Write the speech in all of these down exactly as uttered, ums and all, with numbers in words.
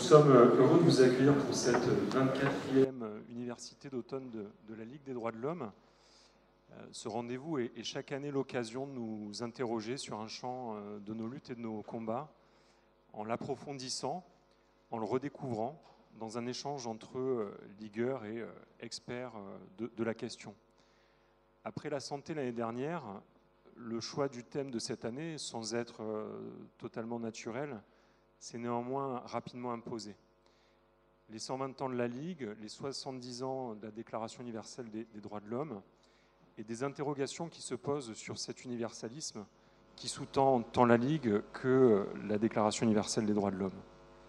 sommes heureux de vous accueillir pour cette vingt-quatrième Université d'automne de, de la Ligue des droits de l'homme. Ce rendez-vous est, est chaque année l'occasion de nous interroger sur un champ de nos luttes et de nos combats, en l'approfondissant, en le redécouvrant, dans un échange entre ligueurs et experts de, de la question. Après la santé l'année dernière, le choix du thème de cette année, sans être totalement naturel, s'est néanmoins rapidement imposé. Les cent vingt ans de la Ligue, les soixante-dix ans de la Déclaration universelle des, des droits de l'homme, et des interrogations qui se posent sur cet universalisme qui sous-tend tant la Ligue que la Déclaration universelle des droits de l'homme.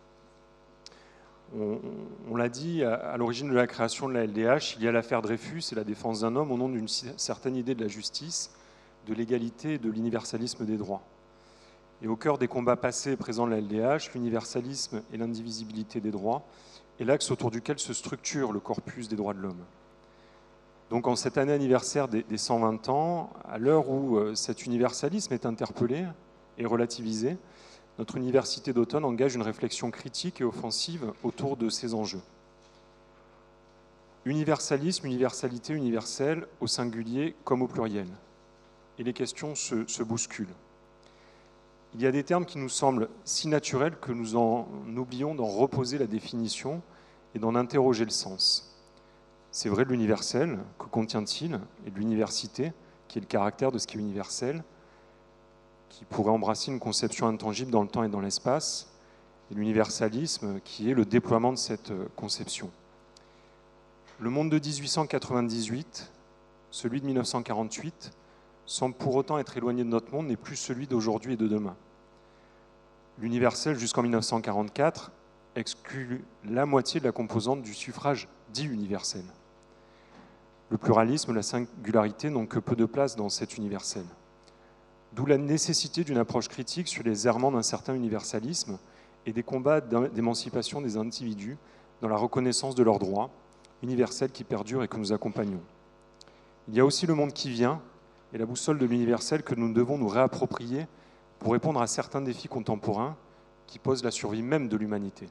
On, on l'a dit, à, à l'origine de la création de la L D H, il y a l'affaire Dreyfus et la défense d'un homme au nom d'une certaine idée de la justice, de l'égalité et de l'universalisme des droits. Et au cœur des combats passés et présents de la L D H, l'universalisme et l'indivisibilité des droits est l'axe autour duquel se structure le corpus des droits de l'homme. Donc en cette année anniversaire des, des cent vingt ans, à l'heure où euh, cet universalisme est interpellé et relativisé, notre université d'automne engage une réflexion critique et offensive autour de ces enjeux. Universalisme, universalité, universel, au singulier comme au pluriel. Et les questions se, se bousculent. Il y a des termes qui nous semblent si naturels que nous en oublions d'en reposer la définition et d'en interroger le sens. C'est vrai de l'universel, que contient-il, et de l'université, qui est le caractère de ce qui est universel, qui pourrait embrasser une conception intangible dans le temps et dans l'espace, et l'universalisme, qui est le déploiement de cette conception. Le monde de mille huit cent quatre-vingt-dix-huit, celui de mille neuf cent quarante-huit, sans pour autant être éloigné de notre monde, n'est plus celui d'aujourd'hui et de demain. L'universel, jusqu'en mille neuf cent quarante-quatre, exclut la moitié de la composante du suffrage dit universel. Le pluralisme, la singularité n'ont que peu de place dans cet universel. D'où la nécessité d'une approche critique sur les errements d'un certain universalisme et des combats d'émancipation des individus dans la reconnaissance de leurs droits universels qui perdurent et que nous accompagnons. Il y a aussi le monde qui vient, et la boussole de l'universel que nous devons nous réapproprier pour répondre à certains défis contemporains qui posent la survie même de l'humanité.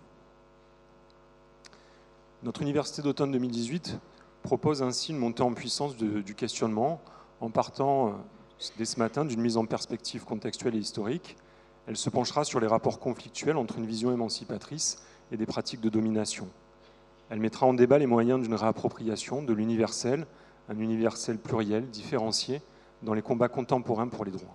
Notre université d'automne deux mille dix-huit propose ainsi une montée en puissance de, du questionnement en partant dès ce matin d'une mise en perspective contextuelle et historique. Elle se penchera sur les rapports conflictuels entre une vision émancipatrice et des pratiques de domination. Elle mettra en débat les moyens d'une réappropriation de l'universel, un universel pluriel, différencié, dans les combats contemporains pour les droits.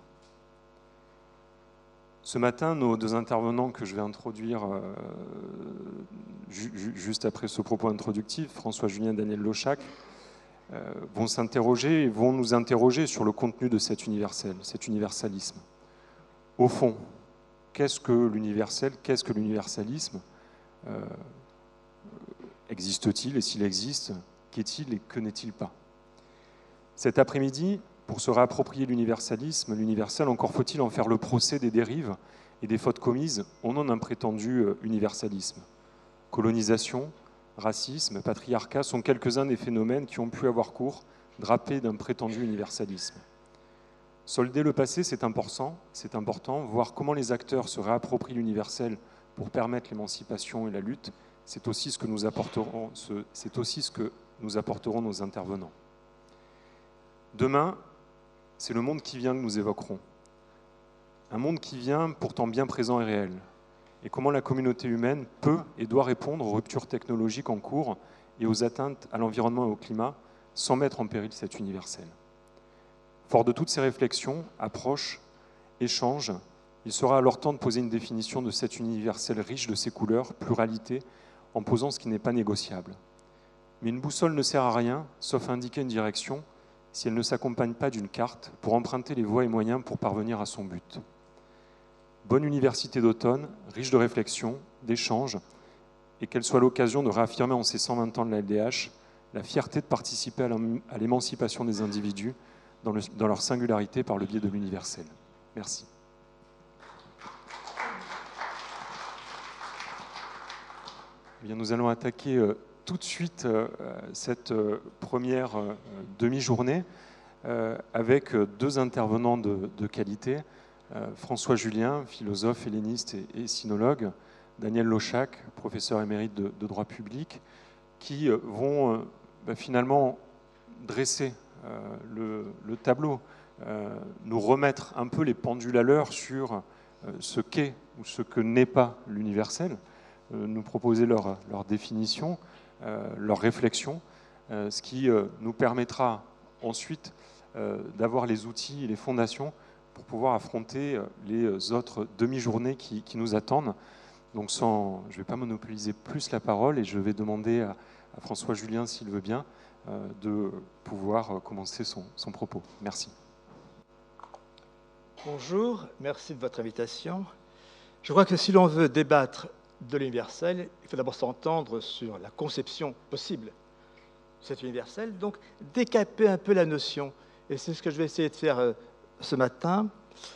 Ce matin, nos deux intervenants que je vais introduire euh, ju juste après ce propos introductif, François Julien et Daniel Lochac, euh, vont s'interroger et vont nous interroger sur le contenu de cet universel, cet universalisme. Au fond, qu'est-ce que l'universel, qu'est-ce que l'universalisme euh, existe-t-il et s'il existe, qu'est-il et que n'est-il pas? Cet après-midi, pour se réapproprier l'universalisme, l'universel, encore faut-il en faire le procès des dérives et des fautes commises au nom d'un prétendu universalisme. Colonisation, racisme, patriarcat sont quelques-uns des phénomènes qui ont pu avoir cours, drapés d'un prétendu universalisme. Solder le passé, c'est important, c'est important, voir comment les acteurs se réapproprient l'universel pour permettre l'émancipation et la lutte, c'est aussi ce que nous apporterons, c'est aussi ce que nous apporteront nos intervenants. Demain, c'est le monde qui vient que nous évoquerons. Un monde qui vient, pourtant bien présent et réel. Et comment la communauté humaine peut et doit répondre aux ruptures technologiques en cours et aux atteintes à l'environnement et au climat sans mettre en péril cet universel. Fort de toutes ces réflexions, approches, échanges, il sera alors temps de poser une définition de cet universel riche de ses couleurs, pluralité, en posant ce qui n'est pas négociable. Mais une boussole ne sert à rien, sauf à indiquer une direction, si elle ne s'accompagne pas d'une carte pour emprunter les voies et moyens pour parvenir à son but. Bonne université d'automne, riche de réflexions, d'échanges, et qu'elle soit l'occasion de réaffirmer en ces cent vingt ans de la L D H la fierté de participer à l'émancipation des individus dans, le, dans leur singularité par le biais de l'universel. Merci. Eh bien, nous allons attaquer euh, tout de suite euh, cette euh, première euh, demi-journée euh, avec deux intervenants de, de qualité. Euh, François Julien, philosophe, helléniste et, et sinologue, Daniel Lochac, professeur émérite de, de droit public, qui vont euh, bah, finalement dresser euh, le, le tableau, euh, nous remettre un peu les pendules à l'heure sur euh, ce qu'est ou ce que n'est pas l'universel, euh, nous proposer leur, leur définition, euh, leur réflexion, euh, ce qui euh, nous permettra ensuite euh, d'avoir les outils et les fondations pour pouvoir affronter les autres demi-journées qui, qui nous attendent. Donc sans, je ne vais pas monopoliser plus la parole et je vais demander à, à François Julien, s'il veut bien, euh, de pouvoir commencer son, son propos. Merci. Bonjour, merci de votre invitation. Je crois que si l'on veut débattre de l'universel, il faut d'abord s'entendre sur la conception possible de cet universel, donc décaper un peu la notion. Et c'est ce que je vais essayer de faire euh, ce matin,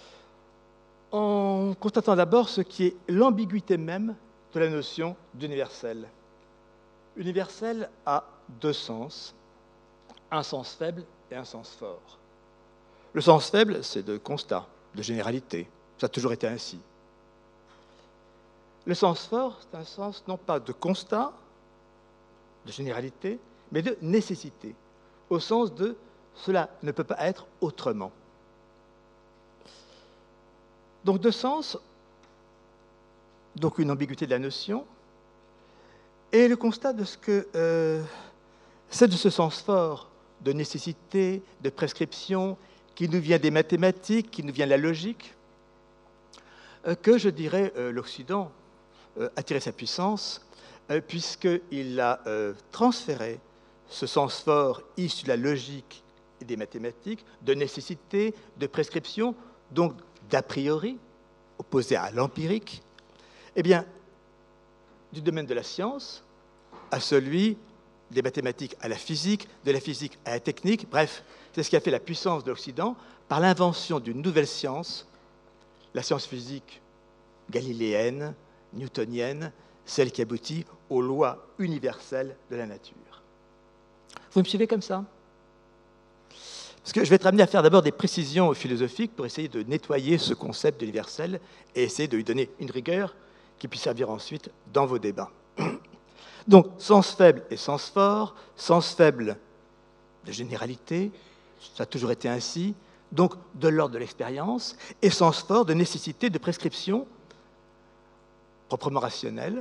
en constatant d'abord ce qui est l'ambiguïté même de la notion d'universel. Universel a deux sens, un sens faible et un sens fort. Le sens faible, c'est de constat, de généralité. Ça a toujours été ainsi. Le sens fort, c'est un sens non pas de constat, de généralité, mais de nécessité, au sens de cela ne peut pas être autrement. Donc deux sens, donc une ambiguïté de la notion, et le constat de ce que euh, c'est de ce sens fort de nécessité, de prescription, qui nous vient des mathématiques, qui nous vient de la logique, euh, que je dirais euh, l'Occident euh, a tiré sa puissance, euh, puisqu'il a euh, transféré ce sens fort issu de la logique et des mathématiques, de nécessité, de prescription, donc d'a priori, opposé à l'empirique, eh bien, du domaine de la science à celui des mathématiques à la physique, de la physique à la technique. Bref, c'est ce qui a fait la puissance de l'Occident par l'invention d'une nouvelle science, la science physique galiléenne, newtonienne, celle qui aboutit aux lois universelles de la nature. Vous me suivez comme ça ? Parce que je vais être amené à faire d'abord des précisions philosophiques pour essayer de nettoyer ce concept d'universel et essayer de lui donner une rigueur qui puisse servir ensuite dans vos débats. Donc, sens faible et sens fort, sens faible de généralité, ça a toujours été ainsi, donc de l'ordre de l'expérience, et sens fort de nécessité de prescription proprement rationnelle,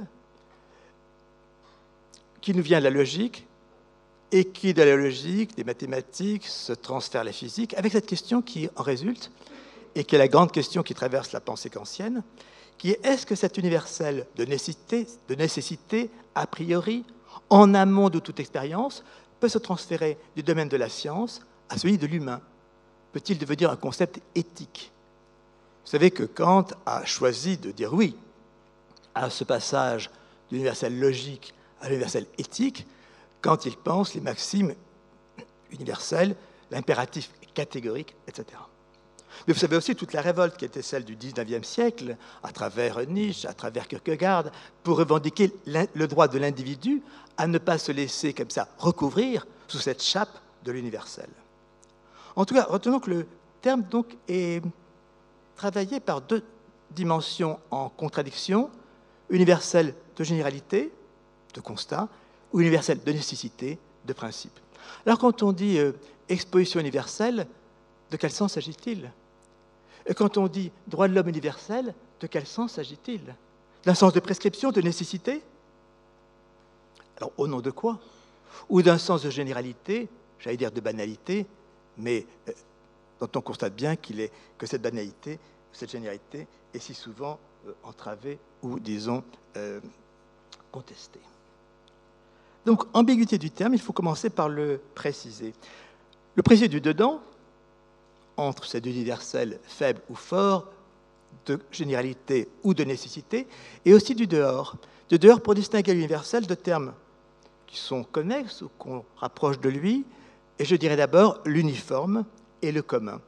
qui nous vient de la logique, et qui, de la logique, des mathématiques, se transfère à la physique, avec cette question qui en résulte, et qui est la grande question qui traverse la pensée kantienne, qui est est-ce que cet universel de nécessité, de nécessité, a priori, en amont de toute expérience, peut se transférer du domaine de la science à celui de l'humain? Peut-il devenir un concept éthique? Vous savez que Kant a choisi de dire oui à ce passage de l'universel logique à l'universel éthique, quand il pense les maximes universelles, l'impératif catégorique, et cetera. Mais vous savez aussi toute la révolte qui était celle du dix-neuvième siècle, à travers Nietzsche, à travers Kierkegaard, pour revendiquer le droit de l'individu à ne pas se laisser comme ça recouvrir sous cette chape de l'universel. En tout cas, retenons que le terme donc est travaillé par deux dimensions en contradiction, universel de généralité, de constat, ou universel de nécessité, de principe. Alors quand on dit euh, exposition universelle, de quel sens s'agit-il? Et quand on dit droit de l'homme universel, de quel sens s'agit-il? D'un sens de prescription, de nécessité? Alors au nom de quoi? Ou d'un sens de généralité, j'allais dire de banalité, mais euh, dont on constate bien qu'il est, que cette banalité, cette généralité est si souvent euh, entravée ou, disons, euh, contestée. Donc, ambiguïté du terme, il faut commencer par le préciser. Le préciser du dedans, entre cet universel faible ou fort, de généralité ou de nécessité, et aussi du dehors. Du dehors pour distinguer l'universel de termes qui sont connexes ou qu'on rapproche de lui, et je dirais d'abord l'uniforme et le commun.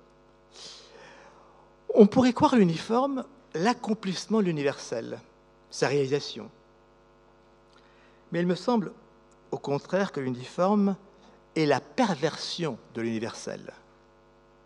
On pourrait croire l'uniforme l'accomplissement de l'universel, sa réalisation. Mais il me semble au contraire que l'uniforme est la perversion de l'universel.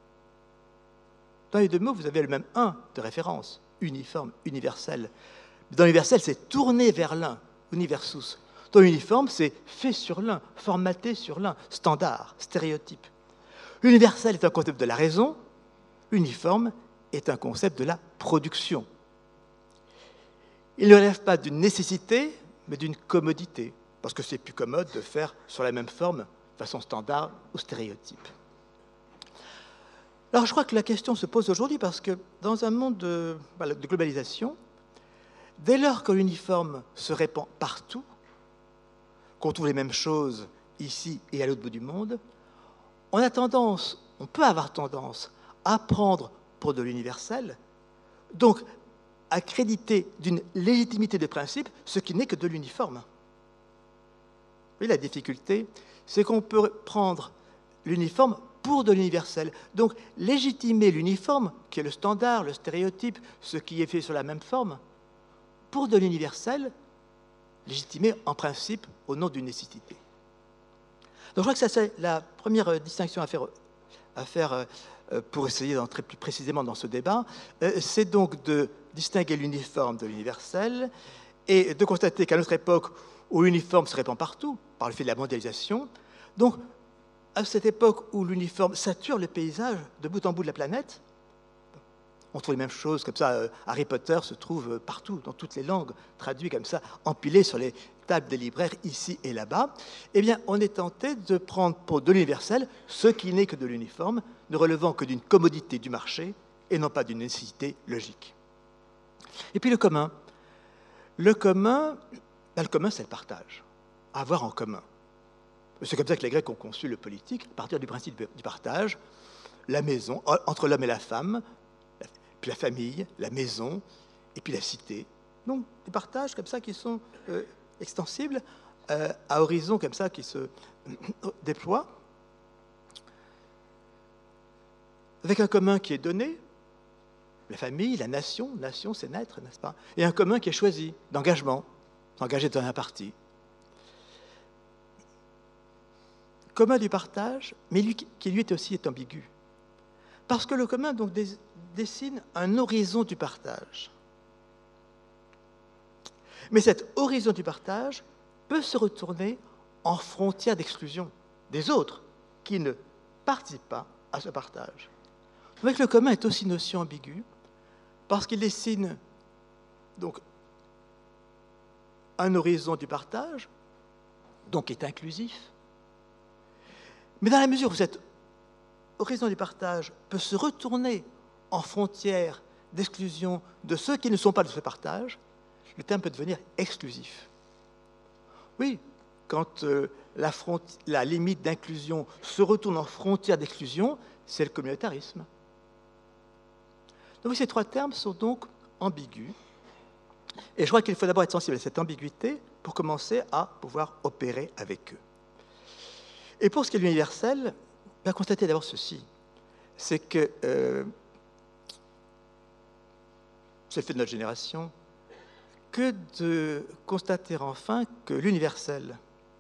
Dans les deux mots, vous avez le même un de référence, uniforme, universel. Dans l'universel, c'est tourné vers l'un, universus. Dans l'uniforme, c'est fait sur l'un, formaté sur l'un, standard, stéréotype. L'universel est un concept de la raison, l'uniforme est un concept de la production. Il ne relève pas d'une nécessité, mais d'une commodité, parce que c'est plus commode de faire sur la même forme, de façon standard ou stéréotype. Alors je crois que la question se pose aujourd'hui parce que dans un monde de, voilà, de globalisation, dès lors que l'uniforme se répand partout, qu'on trouve les mêmes choses ici et à l'autre bout du monde, on a tendance, on peut avoir tendance à prendre pour de l'universel, donc à créditer d'une légitimité de principe ce qui n'est que de l'uniforme. Vous voyez, la difficulté, c'est qu'on peut prendre l'uniforme pour de l'universel. Donc, légitimer l'uniforme, qui est le standard, le stéréotype, ce qui est fait sur la même forme, pour de l'universel, légitimer en principe au nom d'une nécessité. Donc, je crois que ça, c'est la première distinction à faire, à faire pour essayer d'entrer plus précisément dans ce débat. C'est donc de distinguer l'uniforme de l'universel et de constater qu'à notre époque, où l'uniforme se répand partout, par le fait de la mondialisation, donc, à cette époque où l'uniforme sature le paysage de bout en bout de la planète, on trouve les mêmes choses, comme ça, Harry Potter se trouve partout, dans toutes les langues, traduit comme ça, empilé sur les tables des libraires, ici et là-bas, eh bien, on est tenté de prendre pour de l'universel ce qui n'est que de l'uniforme, ne relevant que d'une commodité du marché et non pas d'une nécessité logique. Et puis le commun. Le commun, ben, le commun, c'est le partage, avoir en commun. C'est comme ça que les Grecs ont conçu le politique, à partir du principe du partage, la maison, entre l'homme et la femme, puis la famille, la maison, et puis la cité. Donc, des partages comme ça qui sont euh, extensibles euh, à horizon comme ça qui se euh, déploient, avec un commun qui est donné, la famille, la nation, nation c'est naître, n'est-ce pas? Et un commun qui est choisi, d'engagement, s'engager dans un parti. Commun du partage, mais lui, qui lui est aussi est ambigu. Parce que le commun donc, dessine un horizon du partage. Mais cet horizon du partage peut se retourner en frontière d'exclusion des autres qui ne participent pas à ce partage. Donc le commun est aussi une notion ambiguë parce qu'il dessine donc, un horizon du partage, donc est inclusif. Mais dans la mesure où cet horizon du partage peut se retourner en frontière d'exclusion de ceux qui ne sont pas de ce partage, le terme peut devenir exclusif. Oui, quand euh, la, la limite d'inclusion se retourne en frontière d'exclusion, c'est le communautarisme. Donc ces trois termes sont donc ambigus. Et je crois qu'il faut d'abord être sensible à cette ambiguïté pour commencer à pouvoir opérer avec eux. Et pour ce qui est de l'universel, on va constater d'abord ceci, c'est que euh, c'est le fait de notre génération, que de constater enfin que l'universel,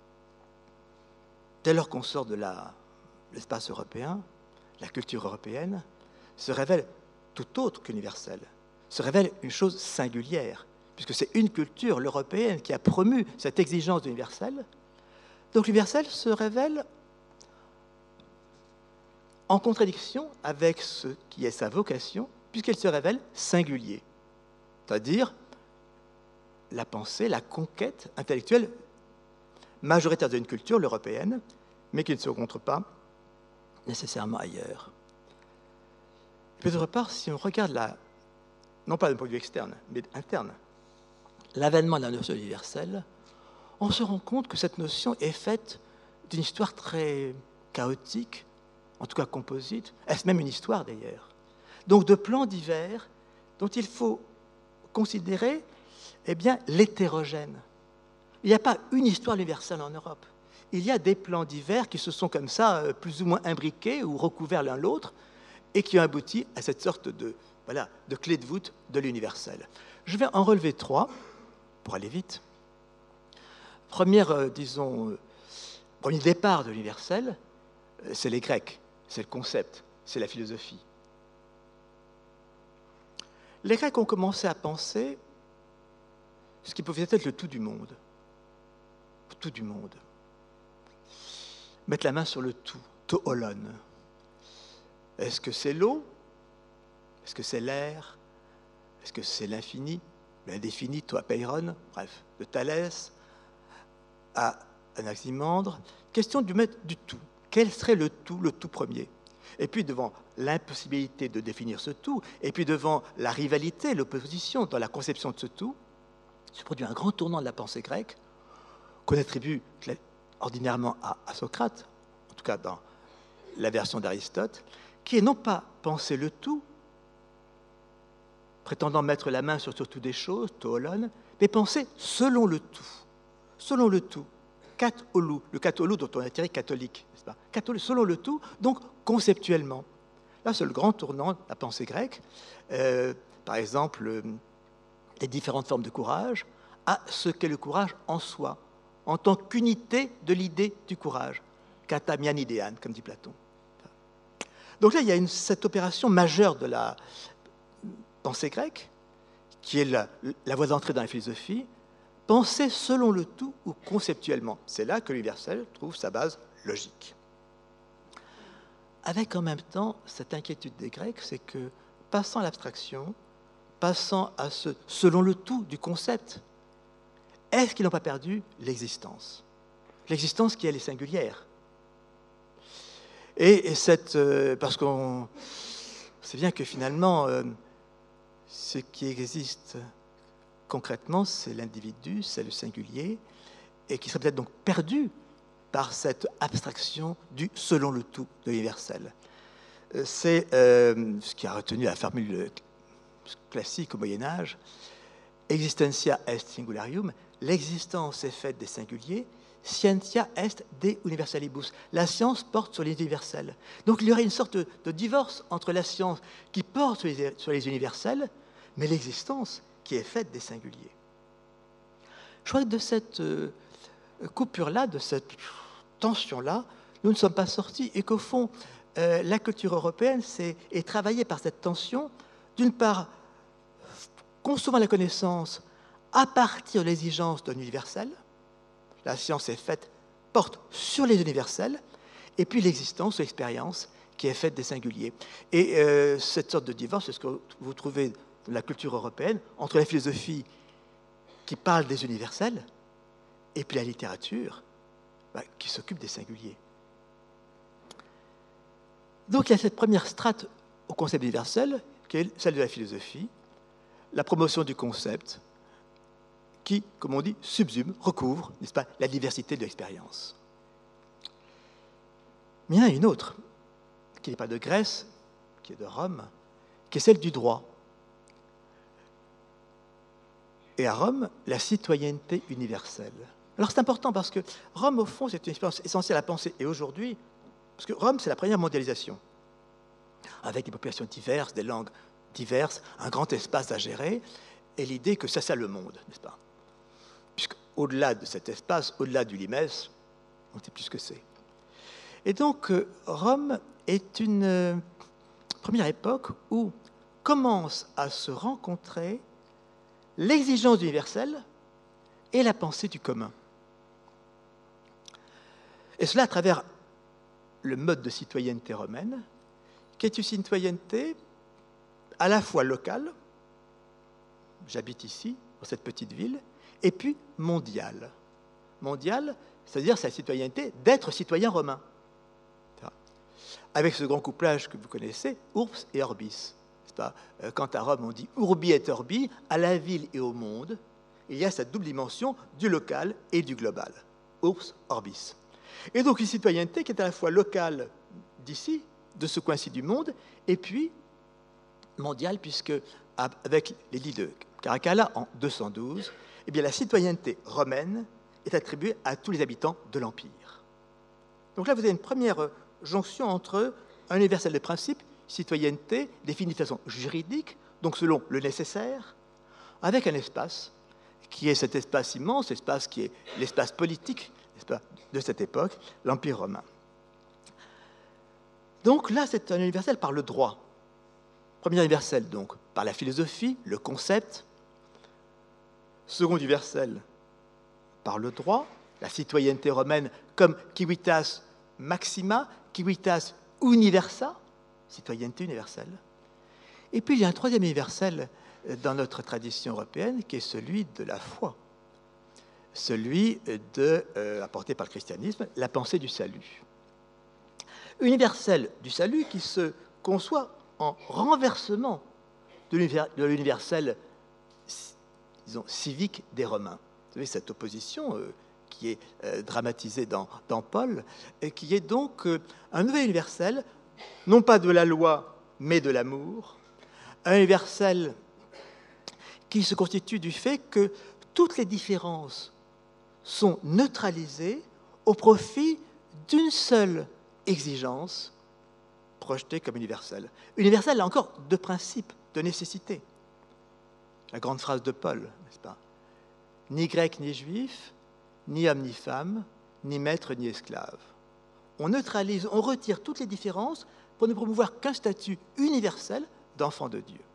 dès lors qu'on sort de la, l'espace européen, la culture européenne, se révèle tout autre qu'universel, se révèle une chose singulière, puisque c'est une culture, l'européenne, qui a promu cette exigence d'universel. Donc l'universel se révèle en contradiction avec ce qui est sa vocation, puisqu'elle se révèle singulier, c'est-à-dire la pensée, la conquête intellectuelle majoritaire d'une culture, l'européenne, mais qui ne se rencontre pas nécessairement ailleurs. Et d'autre part, si on regarde, la, non pas d'un point de vue externe, mais interne, l'avènement de la notion universelle, on se rend compte que cette notion est faite d'une histoire très chaotique, en tout cas composite. Est-ce même une histoire d'ailleurs? Donc de plans divers dont il faut considérer eh bien, l'hétérogène. Il n'y a pas une histoire universelle en Europe. Il y a des plans divers qui se sont comme ça plus ou moins imbriqués ou recouverts l'un l'autre et qui ont abouti à cette sorte de, voilà, de clé de voûte de l'universel. Je vais en relever trois pour aller vite. Première, euh, disons, euh, premier départ de l'universel, euh, c'est les Grecs, c'est le concept, c'est la philosophie. Les Grecs ont commencé à penser ce qui pouvait être le tout du monde. Le tout du monde. Mettre la main sur le tout, to'olon. Est-ce que c'est l'eau? Est-ce que c'est l'air? Est-ce que c'est l'infini? L'indéfini, toapeiron, bref, de Thalès à Anaximandre. Question du maître du tout. Quel serait le tout, le tout premier? Et puis devant l'impossibilité de définir ce tout, et puis devant la rivalité, l'opposition dans la conception de ce tout, se produit un grand tournant de la pensée grecque qu'on attribue ordinairement à, à Socrate, en tout cas dans la version d'Aristote, qui est non pas penser le tout, prétendant mettre la main sur surtout des choses, to'olon, mais penser selon le tout, selon le tout, katolou, le katolou dont on a tiré catholique, n'est-ce pas? Katolou, selon le tout, donc conceptuellement. Là, c'est le grand tournant de la pensée grecque. Euh, par exemple, euh, les différentes formes de courage, à ce qu'est le courage en soi, en tant qu'unité de l'idée du courage, katamianidean, comme dit Platon. Donc là, il y a une, cette opération majeure de la pensée grecque, qui est la, la voie d'entrée dans la philosophie, penser selon le tout ou conceptuellement. C'est là que l'universel trouve sa base logique. Avec en même temps cette inquiétude des Grecs, c'est que, passant à l'abstraction, passant à ce selon le tout du concept, est-ce qu'ils n'ont pas perdu l'existence? L'existence qui, elle, est singulière. Et, et cette, euh, parce qu'on sait bien que finalement, euh, ce qui existe concrètement, c'est l'individu, c'est le singulier, et qui serait peut-être donc perdu par cette abstraction du selon le tout de l'universel. C'est euh, ce qui a retenu la formule classique au Moyen-Âge, existentia est singularium, l'existence est faite des singuliers, scientia est de universalibus. La science porte sur les universels. Donc il y aurait une sorte de, de divorce entre la science qui porte sur les, sur les universels, mais l'existence qui est faite des singuliers. Je crois que de cette euh, coupure-là, de cette tension-là, nous ne sommes pas sortis et qu'au fond, euh, la culture européenne c'est, est travaillée par cette tension, d'une part, concevant la connaissance à partir de l'exigence d'un universel, la science est faite, porte sur les universels, et puis l'existence, l'expérience, qui est faite des singuliers. Et euh, cette sorte de divorce, c'est ce que vous trouvez dans la culture européenne, entre la philosophie qui parle des universels, et puis la littérature bah, qui s'occupe des singuliers. Donc il y a cette première strate au concept universel, qui est celle de la philosophie, la promotion du concept, qui, comme on dit, subsume, recouvre, n'est-ce pas, la diversité de l'expérience. Mais il y en a une autre, qui n'est pas de Grèce, qui est de Rome, qui est celle du droit. Et à Rome, la citoyenneté universelle. Alors c'est important parce que Rome, au fond, c'est une expérience essentielle à penser. Et aujourd'hui, parce que Rome, c'est la première mondialisation, avec des populations diverses, des langues diverses, un grand espace à gérer, et l'idée que ça, c'est le monde, n'est-ce pas? Puisqu'au-delà de cet espace, au-delà du limès, on ne sait plus ce que c'est. Et donc, Rome est une euh, première époque où commence à se rencontrer l'exigence universelle et la pensée du commun. Et cela à travers le mode de citoyenneté romaine, qui est une citoyenneté à la fois locale, j'habite ici, dans cette petite ville, et puis mondiale. Mondiale, c'est-à-dire c'est la citoyenneté d'être citoyen romain. Avec ce grand couplage que vous connaissez, urbs et orbis. Pas, quant à Rome, on dit urbi et orbi, à la ville et au monde, il y a cette double dimension du local et du global. Urbs, orbis. Et donc une citoyenneté qui est à la fois locale d'ici, de ce coin-ci du monde, et puis mondiale, puisque avec l'édit de Caracalla en deux cent douze, eh bien, la citoyenneté romaine est attribuée à tous les habitants de l'Empire. Donc là, vous avez une première jonction entre un universel de principe, citoyenneté, définie de façon juridique, donc selon le nécessaire, avec un espace qui est cet espace immense, espace qui est l'espace politique de cette époque, l'Empire romain. Donc là, c'est un universel par le droit. Premier universel, donc, par la philosophie, le concept, second universel par le droit, la citoyenneté romaine comme civitas maxima, civitas universa, citoyenneté universelle. Et puis il y a un troisième universel dans notre tradition européenne qui est celui de la foi, celui de, euh, apporté par le christianisme, la pensée du salut. Universel du salut qui se conçoit en renversement de l'universel, disons, civique des Romains. Vous savez, cette opposition euh, qui est euh, dramatisée dans, dans Paul, et qui est donc euh, un nouvel universel, non pas de la loi, mais de l'amour, un universel qui se constitue du fait que toutes les différences sont neutralisées au profit d'une seule exigence projetée comme universelle. Universelle, là encore, de principe, de nécessité. La grande phrase de Paul, n'est-ce pas? Ni grec ni juif, ni homme ni femme, ni maître ni esclave. On neutralise, on retire toutes les différences pour ne promouvoir qu'un statut universel d'enfant de Dieu.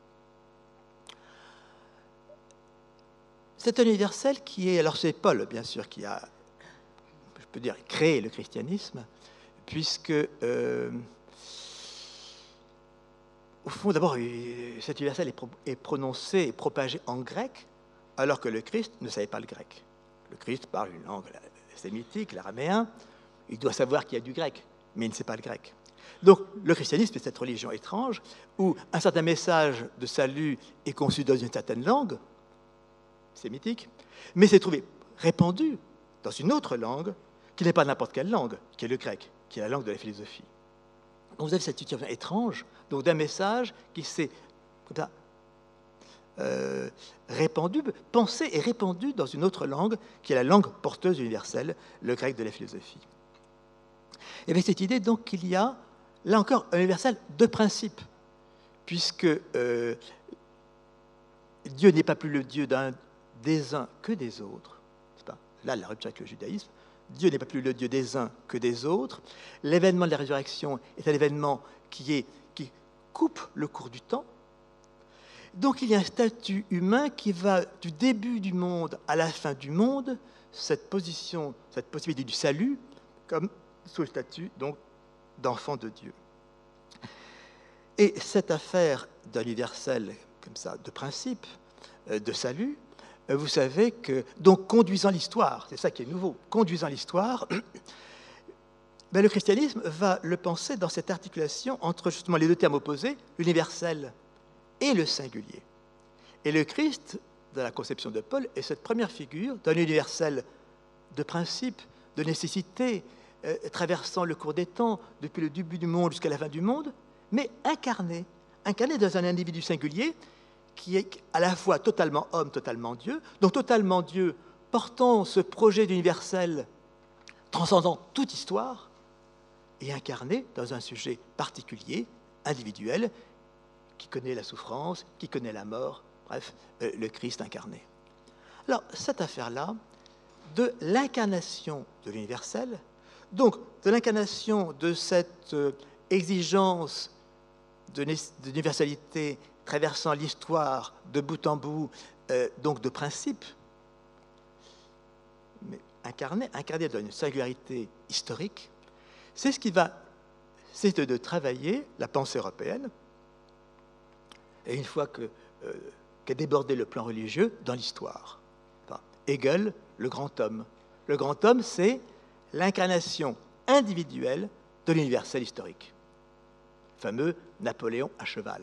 C'est un universel qui est, alors c'est Paul bien sûr qui a, je peux dire, créé le christianisme, puisque euh, au fond d'abord cet universel est, pro, est prononcé et propagé en grec, alors que le Christ ne savait pas le grec. Le Christ parle une langue sémitique, l'araméen, il doit savoir qu'il y a du grec, mais il ne sait pas le grec. Donc le christianisme est cette religion étrange où un certain message de salut est conçu dans une certaine langue, sémitique, mais c'est trouvé répandu dans une autre langue qui n'est pas n'importe quelle langue, qui est le grec, qui est la langue de la philosophie. Donc vous avez cette situation étrange, donc d'un message qui s'est euh, répandu, pensé et répandu dans une autre langue, qui est la langue porteuse universelle, le grec de la philosophie. Et avec cette idée donc qu'il y a, là encore, un universel de principe, puisque euh, Dieu n'est pas plus le Dieu d'un des uns que des autres. C'est pas là la rupture avec le judaïsme. Dieu n'est pas plus le Dieu des uns que des autres. L'événement de la résurrection est un événement qui, est, qui coupe le cours du temps. Donc il y a un statut humain qui va du début du monde à la fin du monde, cette position, cette possibilité du salut, comme sous le statut donc d'enfant de Dieu. Et cette affaire d'un universel comme ça, de principe, de salut, vous savez que, donc conduisant l'histoire, c'est ça qui est nouveau, conduisant l'histoire, ben, le christianisme va le penser dans cette articulation entre justement les deux termes opposés, l'universel et le singulier. Et le Christ, dans la conception de Paul, est cette première figure d'un universel de principe, de nécessité, euh, traversant le cours des temps, depuis le début du monde jusqu'à la fin du monde, mais incarné, incarné dans un individu singulier, qui est à la fois totalement homme, totalement Dieu, donc totalement Dieu, portant ce projet d'universel transcendant toute histoire, et incarné dans un sujet particulier, individuel, qui connaît la souffrance, qui connaît la mort, bref, euh, le Christ incarné. Alors, cette affaire-là, de l'incarnation de l'universel, donc de l'incarnation de cette euh, exigence de, d'universalité traversant l'histoire de bout en bout, euh, donc de principe, mais incarné, incarné dans une singularité historique, c'est ce qui va, c'est de travailler la pensée européenne, et une fois que, euh, qu'a débordé le plan religieux, dans l'histoire. Enfin, Hegel, le grand homme. Le grand homme, c'est l'incarnation individuelle de l'universel historique. Le fameux Napoléon à cheval.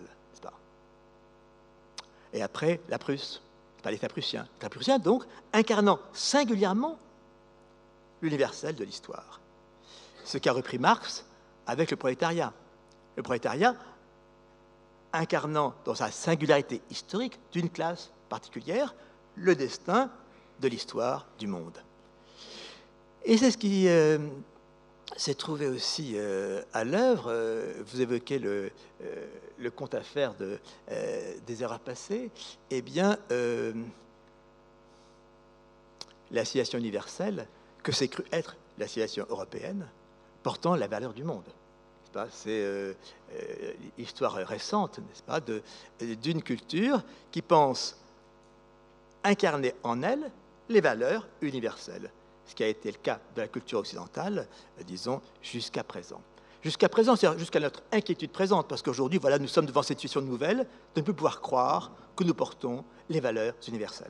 Et après, la Prusse, pas l'État prussien. L'État prussien, donc, incarnant singulièrement l'universel de l'histoire. Ce qu'a repris Marx avec le prolétariat. Le prolétariat incarnant dans sa singularité historique d'une classe particulière le destin de l'histoire du monde. Et c'est ce qui euh, s'est trouvé aussi euh, à l'œuvre. Euh, vous évoquez le, euh, le conte à faire de, euh, des erreurs passées. Eh bien, euh, la civilisation universelle, que c'est cru être la civilisation européenne, portant la valeur du monde. C'est euh, euh, l'histoire récente, n'est-ce pas, de, d'une culture qui pense incarner en elle les valeurs universelles, ce qui a été le cas de la culture occidentale, euh, disons, jusqu'à présent. Jusqu'à présent, c'est-à-dire jusqu'à notre inquiétude présente, parce qu'aujourd'hui, voilà, nous sommes devant cette situation nouvelle de ne plus pouvoir croire que nous portons les valeurs universelles.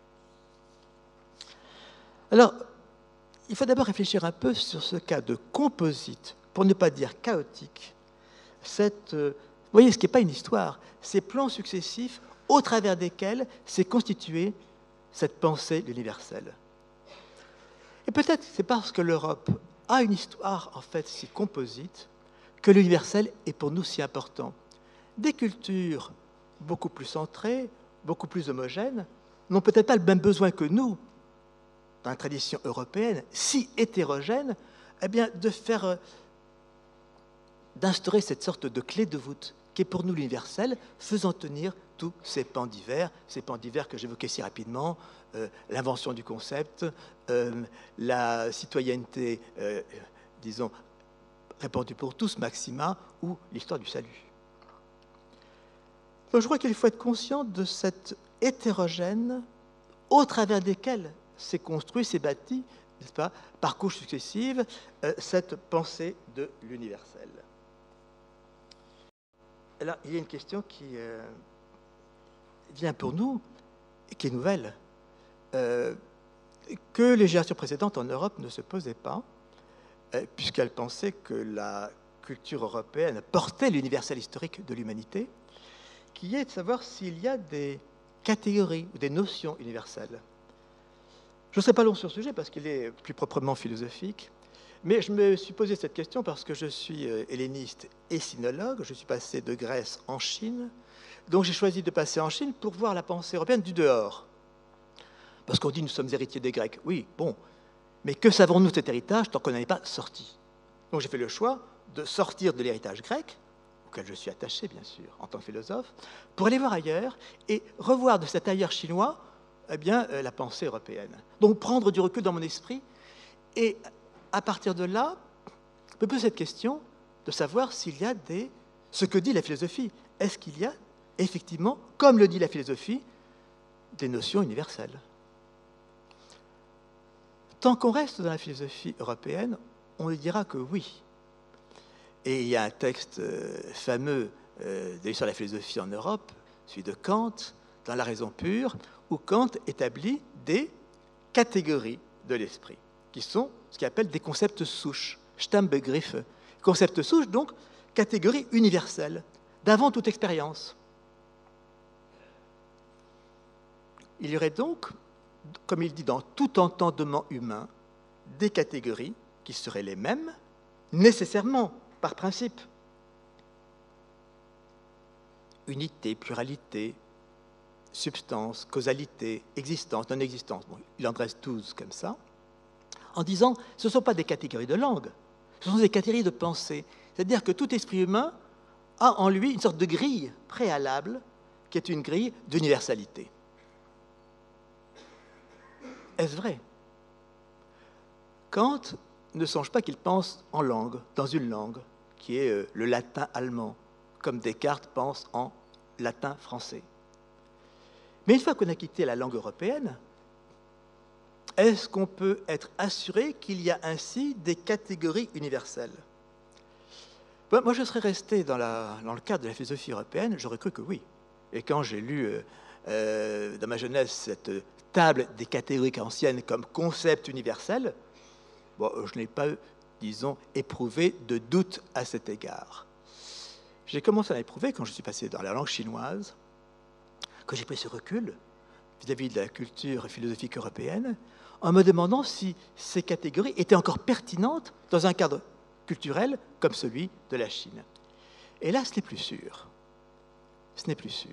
Alors, il faut d'abord réfléchir un peu sur ce cas de composite, pour ne pas dire chaotique. Cette, euh, vous voyez, ce qui n'est pas une histoire, ces plans successifs au travers desquels s'est constituée cette pensée universelle. Et peut-être c'est parce que l'Europe a une histoire en fait si composite que l'universel est pour nous si important. Des cultures beaucoup plus centrées, beaucoup plus homogènes, n'ont peut-être pas le même besoin que nous, dans la tradition européenne, si hétérogène, eh bien, de faire, euh, d'instaurer cette sorte de clé de voûte qui est pour nous l'universel, faisant tenir tous ces pans divers, ces pans divers que j'évoquais si rapidement, euh, l'invention du concept, euh, la citoyenneté, euh, disons, répandue pour tous, maxima, ou l'histoire du salut. Donc, je crois qu'il faut être conscient de cette hétérogène au travers desquels s'est construit, s'est bâti, n'est-ce pas, par couches successives, euh, cette pensée de l'universel. Alors, il y a une question qui euh, vient pour nous, et qui est nouvelle, euh, que les générations précédentes en Europe ne se posaient pas, euh, puisqu'elles pensaient que la culture européenne portait l'universel historique de l'humanité, qui est de savoir s'il y a des catégories ou des notions universelles. Je ne serai pas long sur ce sujet parce qu'il est plus proprement philosophique, mais je me suis posé cette question parce que je suis helléniste et sinologue, je suis passé de Grèce en Chine, donc j'ai choisi de passer en Chine pour voir la pensée européenne du dehors. Parce qu'on dit nous sommes héritiers des Grecs, oui, bon, mais que savons-nous de cet héritage tant qu'on n'en est pas sorti? Donc j'ai fait le choix de sortir de l'héritage grec, auquel je suis attaché bien sûr en tant que philosophe, pour aller voir ailleurs et revoir de cet ailleurs chinois eh bien, euh, la pensée européenne. Donc prendre du recul dans mon esprit et à partir de là, me poser cette question de savoir s'il y a des... ce que dit la philosophie. Est-ce qu'il y a effectivement, comme le dit la philosophie, des notions universelles? Tant qu'on reste dans la philosophie européenne, on lui dira que oui. Et il y a un texte euh, fameux euh, de l'histoire de la philosophie en Europe, celui de Kant, dans La raison pure, où Kant établit des catégories de l'esprit, qui sont ce qu'il appelle des concepts souches, Stammbegriffe. Concepts souches, donc, catégories universelles, d'avant toute expérience. Il y aurait donc, comme il dit dans tout entendement humain, des catégories qui seraient les mêmes, nécessairement, par principe. Unité, pluralité, substance, causalité, existence, non-existence. Bon, il en dresse douze comme ça, en disant ce ne sont pas des catégories de langue, ce sont des catégories de pensée. C'est-à-dire que tout esprit humain a en lui une sorte de grille préalable qui est une grille d'universalité. Est-ce vrai? Kant ne songe pas qu'il pense en langue, dans une langue, qui est le latin-allemand, comme Descartes pense en latin-français. Mais une fois qu'on a quitté la langue européenne, est-ce qu'on peut être assuré qu'il y a ainsi des catégories universelles? Bon, moi, je serais resté dans, la, dans le cadre de la philosophie européenne, j'aurais cru que oui. Et quand j'ai lu euh, euh, dans ma jeunesse cette table des catégories kantiennes comme concept universel, bon, je n'ai pas, disons, éprouvé de doute à cet égard. J'ai commencé à l'éprouver quand je suis passé dans la langue chinoise, que j'ai pris ce recul vis-à-vis de la culture philosophique européenne, en me demandant si ces catégories étaient encore pertinentes dans un cadre culturel comme celui de la Chine. Et là, ce n'est plus sûr. Ce n'est plus sûr.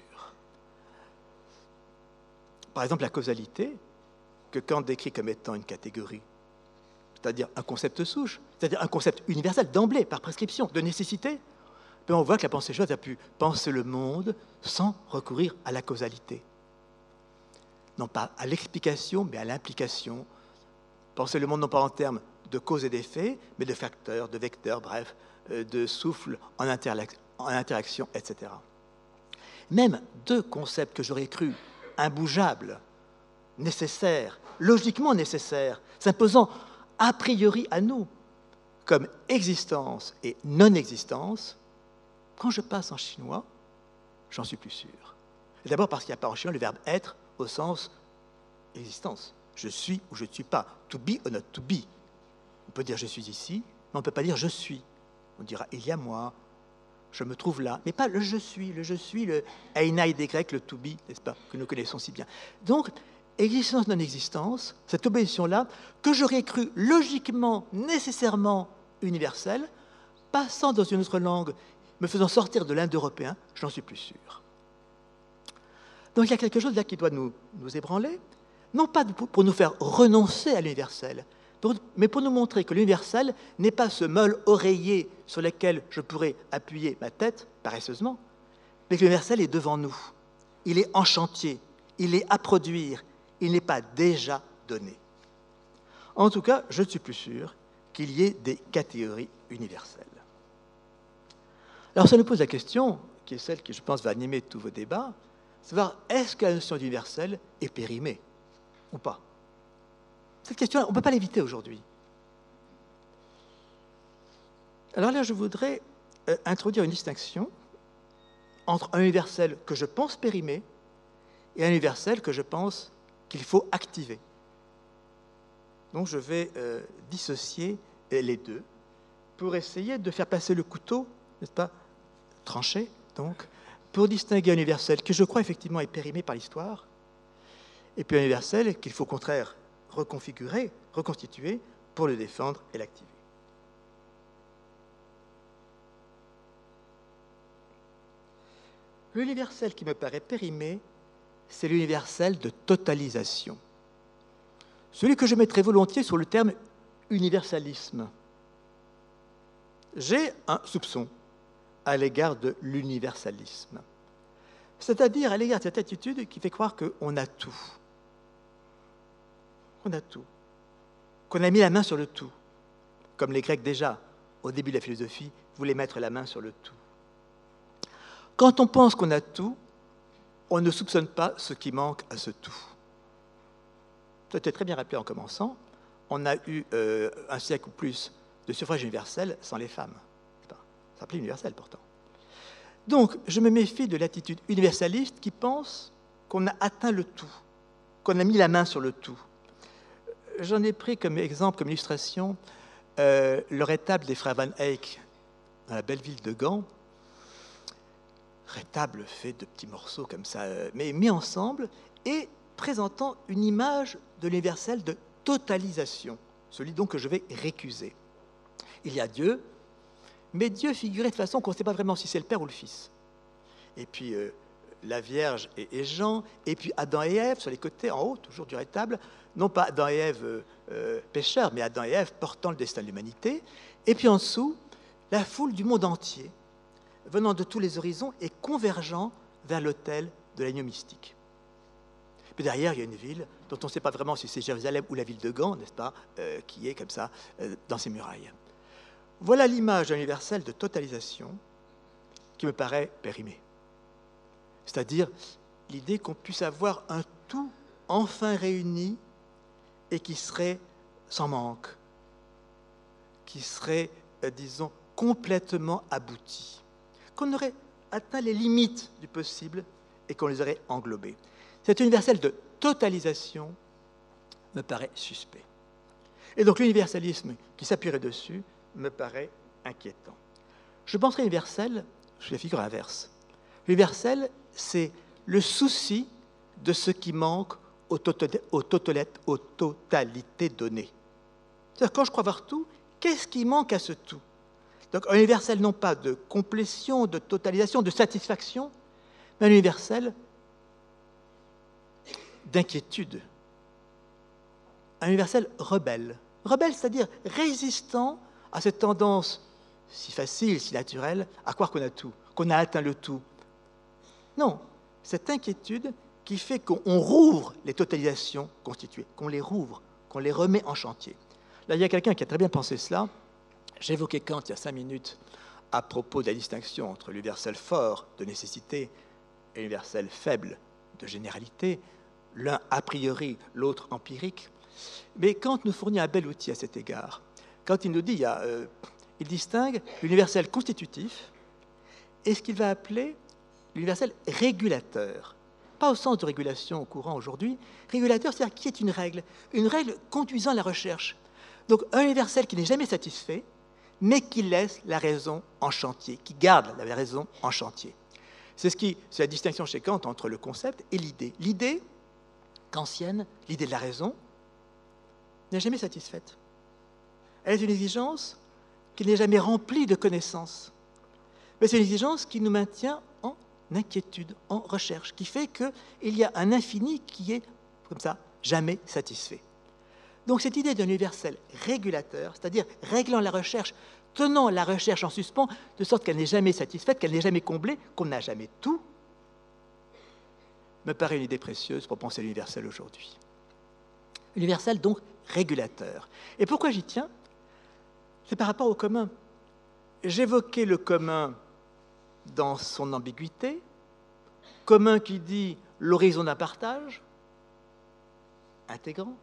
Par exemple, la causalité, que Kant décrit comme étant une catégorie, c'est-à-dire un concept souche, c'est-à-dire un concept universel d'emblée, par prescription, de nécessité, ben on voit que la pensée chinoise a pu penser le monde sans recourir à la causalité. Non pas à l'explication, mais à l'implication. Penser le monde non pas en termes de cause et d'effet, mais de facteurs, de vecteurs, bref, de souffle en, en interaction, et cetera. Même deux concepts que j'aurais cru imbougeables nécessaire, logiquement nécessaire, s'imposant a priori à nous, comme existence et non-existence, quand je passe en chinois, j'en suis plus sûr. D'abord parce qu'il n'y a pas en chinois le verbe être au sens existence. Je suis ou je ne suis pas. To be or not to be. On peut dire je suis ici, mais on ne peut pas dire je suis. On dira il y a moi, je me trouve là, mais pas le je suis, le je suis, le einai des Grecs, le to be, n'est-ce pas, que nous connaissons si bien. Donc, existence, non-existence, cette opposition-là, que j'aurais cru logiquement, nécessairement universelle, passant dans une autre langue, me faisant sortir de l'Indo-européen, je n'en suis plus sûr. Donc il y a quelque chose là qui doit nous, nous ébranler, non pas pour nous faire renoncer à l'universel, mais pour nous montrer que l'universel n'est pas ce meule oreiller sur lequel je pourrais appuyer ma tête, paresseusement, mais que l'universel est devant nous. Il est en chantier, il est à produire, il n'est pas déjà donné. En tout cas, je ne suis plus sûr qu'il y ait des catégories universelles. Alors ça nous pose la question, qui est celle qui, je pense, va animer tous vos débats, savoir est-ce que la notion d'universel est périmée ou pas? Cette question, on ne peut pas l'éviter aujourd'hui. Alors là, je voudrais euh, introduire une distinction entre un universel que je pense périmé et un universel que je pense qu'il faut activer. Donc je vais euh, dissocier les deux pour essayer de faire passer le couteau, n'est-ce pas, tranché, donc, pour distinguer un universel que je crois effectivement est périmé par l'histoire, et puis un universel qu'il faut au contraire reconfigurer, reconstituer pour le défendre et l'activer. L'universel qui me paraît périmé, c'est l'universel de totalisation. Celui que je mettrais volontiers sur le terme universalisme. J'ai un soupçon à l'égard de l'universalisme, c'est-à-dire à l'égard de cette attitude qui fait croire qu'on a tout. On a tout. Qu'on a mis la main sur le tout. Comme les Grecs déjà, au début de la philosophie, voulaient mettre la main sur le tout. Quand on pense qu'on a tout, on ne soupçonne pas ce qui manque à ce tout. Ça a été très bien rappelé en commençant. On a eu euh, un siècle ou plus de suffrage universel sans les femmes. Ça s'appelait universel pourtant. Donc, je me méfie de l'attitude universaliste qui pense qu'on a atteint le tout, qu'on a mis la main sur le tout. J'en ai pris comme exemple, comme illustration, euh, le rétable des frères Van Eyck dans la belle ville de Gand. Rétable fait de petits morceaux comme ça, mais mis ensemble et présentant une image de l'universel de totalisation, celui donc que je vais récuser. Il y a Dieu, mais Dieu figuré de façon qu'on ne sait pas vraiment si c'est le Père ou le Fils. Et puis euh, la Vierge et, et Jean, et puis Adam et Ève sur les côtés, en haut, toujours du rétable, non pas Adam et Ève euh, euh, pécheurs, mais Adam et Ève portant le destin de l'humanité, et puis en dessous, la foule du monde entier, venant de tous les horizons et convergeant vers l'autel de l'agneau mystique. Puis derrière, il y a une ville dont on ne sait pas vraiment si c'est Jérusalem ou la ville de Gand, n'est-ce pas, euh, qui est comme ça euh, dans ses murailles. Voilà l'image universelle de totalisation qui me paraît périmée. C'est-à-dire l'idée qu'on puisse avoir un tout enfin réuni et qui serait sans manque, qui serait, euh, disons, complètement abouti, qu'on aurait atteint les limites du possible et qu'on les aurait englobées. Cet universel de totalisation me paraît suspect. Et donc l'universalisme qui s'appuierait dessus me paraît inquiétant. Je penserais universel sous la figure inverse. L'universel, c'est le souci de ce qui manque aux, totali- aux, totali- aux totalités données. C'est-à-dire quand je crois avoir tout, qu'est-ce qui manque à ce tout? Donc un universel non pas de complétion, de totalisation, de satisfaction, mais un universel d'inquiétude. Un universel rebelle. Rebelle, c'est-à-dire résistant à cette tendance si facile, si naturelle, à croire qu'on a tout, qu'on a atteint le tout. Non, cette inquiétude qui fait qu'on rouvre les totalisations constituées, qu'on les rouvre, qu'on les remet en chantier. Là, il y a quelqu'un qui a très bien pensé cela. J'évoquais Kant il y a cinq minutes à propos de la distinction entre l'universel fort de nécessité et l'universel faible de généralité. l'un a priori, l'autre empirique. Mais Kant nous fournit un bel outil à cet égard. Quand il nous dit, il, y a, euh, il distingue l'universel constitutif et ce qu'il va appeler l'universel régulateur. Pas au sens de régulation au courant aujourd'hui. Régulateur, c'est-à-dire qui est une règle, une règle conduisant la recherche. Donc un universel qui n'est jamais satisfait, mais qui laisse la raison en chantier, qui garde la raison en chantier. C'est ce qui, c'est la distinction chez Kant entre le concept et l'idée. L'idée kantienne, l'idée de la raison, n'est jamais satisfaite. Elle est une exigence qui n'est jamais remplie de connaissances. Mais c'est une exigence qui nous maintient en inquiétude, en recherche, qui fait qu'il y a un infini qui est, comme ça, jamais satisfait. Donc cette idée d'un universel régulateur, c'est-à-dire réglant la recherche, tenant la recherche en suspens, de sorte qu'elle n'est jamais satisfaite, qu'elle n'est jamais comblée, qu'on n'a jamais tout, me paraît une idée précieuse pour penser l'universel aujourd'hui. Universel, donc, régulateur. Et pourquoi j'y tiens? C'est par rapport au commun. J'évoquais le commun dans son ambiguïté, commun qui dit l'horizon d'un partage, intégrant,